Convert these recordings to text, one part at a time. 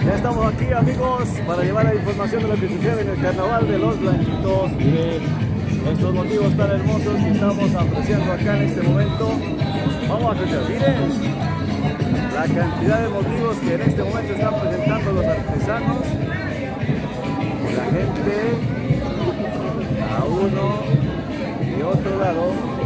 Ya estamos aquí, amigos, para llevar la información de lo que sucede en el carnaval de los Blanquitos. Miren estos motivos tan hermosos que estamos apreciando acá en este momento. Vamos a apreciar, miren la cantidad de motivos que en este momento están presentando los artesanos. La gente a uno y otro lado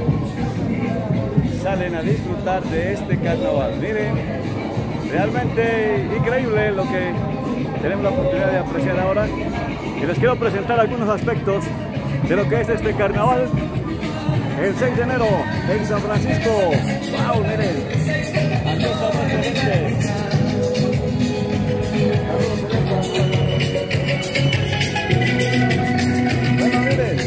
salen a disfrutar de este carnaval. Miren, realmente increíble lo que tenemos la oportunidad de apreciar ahora. Y les quiero presentar algunos aspectos de lo que es este carnaval el 6 de enero en San Francisco. ¡Wow! Miren, aquí está nuestra gente. Bueno, miren,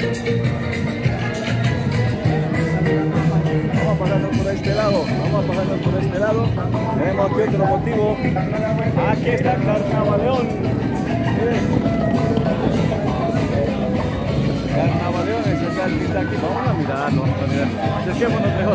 vamos a pasarnos por este lado. Tenemos aquí otro motivo. Aquí está el Carnavaleón. Miren. Carnavaleones, o sea, el que está aquí. Vamos a mirarlo, acerquémonos mejor.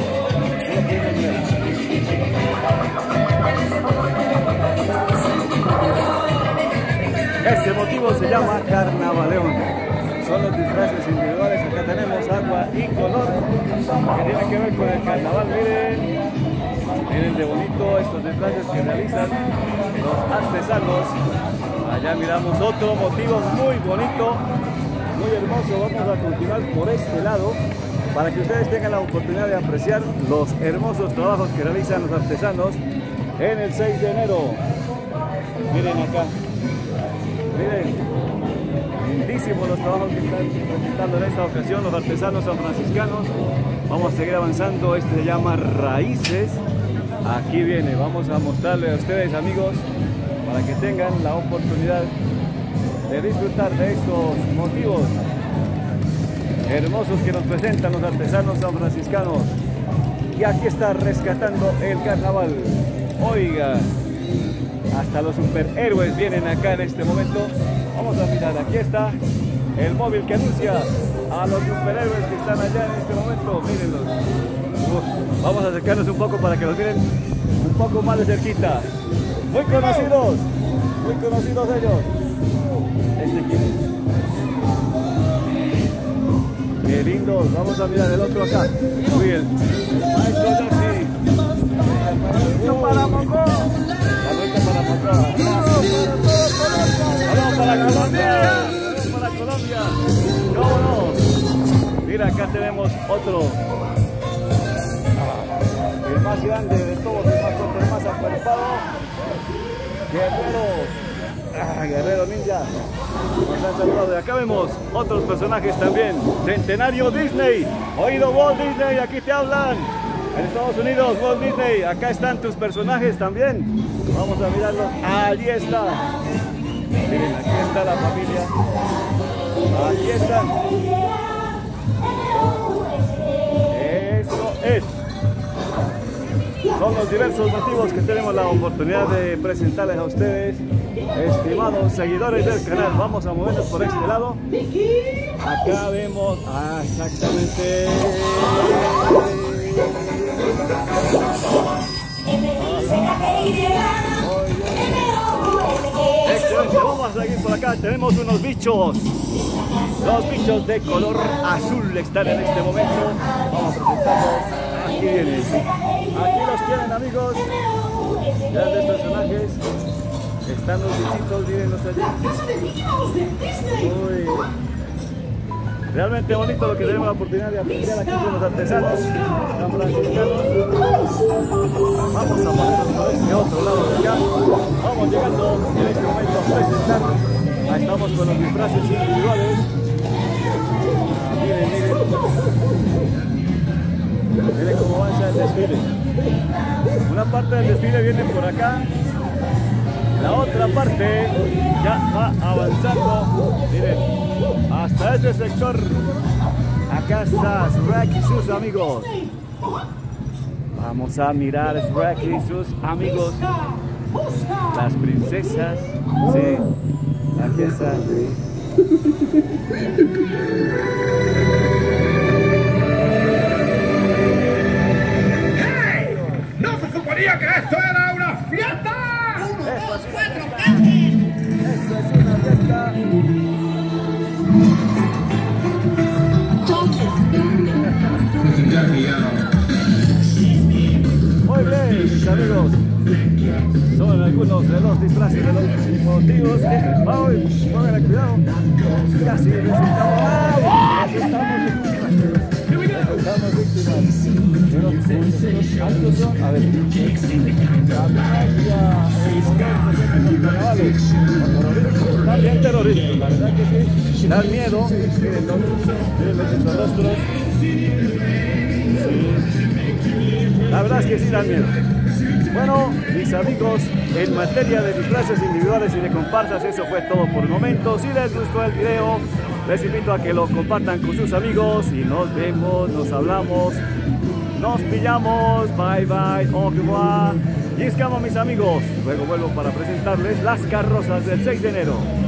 Este motivo se llama Carnavaleón. Son los disfraces individuales. Acá tenemos agua y color que tiene que ver con el carnaval. Miren de bonito estos disfraces que realizan los artesanos. Allá miramos otro motivo muy bonito, muy hermoso. Vamos a continuar por este lado para que ustedes tengan la oportunidad de apreciar los hermosos trabajos que realizan los artesanos en el 6 de enero. Miren acá, miren, lindísimos los trabajos que están presentando en esta ocasión los artesanos sanfranciscanos. Vamos a seguir avanzando. Este se llama Raíces. Aquí viene, vamos a mostrarle a ustedes, amigos, para que tengan la oportunidad de disfrutar de estos motivos hermosos que nos presentan los artesanos sanfranciscanos. Y aquí está rescatando el carnaval. Oiga, hasta los superhéroes vienen acá en este momento. Vamos a mirar, aquí está el móvil que anuncia a los superhéroes que están allá en este momento. Mírenlos. Vamos a acercarnos un poco para que los miren un poco más de cerquita. Muy conocidos ellos. Este quién es. Qué lindos. Vamos a mirar el otro acá. Muy bien. Maestro Jesse. Para Moco. La vuelta para Moco. Vamos para Colombia. ¿Cómo no? Mira, acá tenemos otro. El más grande de todos, el más acuerpado. Guerrero Ninja. Nos han saludado. Y acá vemos otros personajes también. Centenario Disney. Oído Walt Disney, aquí te hablan. En Estados Unidos, Walt Disney. Acá están tus personajes también. Vamos a mirarlos. Allí está. Miren, aquí está la familia. Aquí están. Eso es. Son los diversos motivos que tenemos la oportunidad de presentarles a ustedes, estimados seguidores del canal. Vamos a movernos por este lado. Acá vemos, exactamente. Excelente, vamos a seguir por acá. Tenemos unos bichos. Los bichos de color azul están en este momento. Vamos a presentarlos. Aquí vienen. Aquí los tienen, amigos. Grandes personajes. Están los bichitos, mírenlos allí. Uy. Realmente bonito lo que tenemos la oportunidad de apreciar aquí con los artesanos sanfranciscanos. Vamos a ponernos por este otro lado de acá. Vamos llegando en este momento a presentar. Ahí estamos con los disfraces individuales. Miren, miren. Miren cómo avanza el desfile. Una parte del desfile viene por acá. La otra parte ya va avanzando. Miren. Hasta ese sector. Acá está Shrek y sus amigos. Vamos a mirar a Shrek y sus amigos. Las princesas. Sí. Aquí está. ¡Hey! ¡No se suponía que esto era una fiesta! Esto ha sido Esto es una fiesta. Muy bien, mis amigos. Son algunos de los disfraces de los motivos que hoy, pónganle cuidado. Casi resultamos víctimas de los altos son, a ver, la magia, el carnavales, también terroristas, la verdad que sí, dan miedo, miren sus rostros, la verdad es que sí dan miedo. Bueno, mis amigos, en materia de disfraces individuales y de comparsas, eso fue todo por el momento. Si les gustó el video, les invito a que lo compartan con sus amigos y nos vemos, nos hablamos, nos pillamos, bye bye, au revoir. Y es como mis amigos, luego vuelvo para presentarles las carrozas del 6 de enero.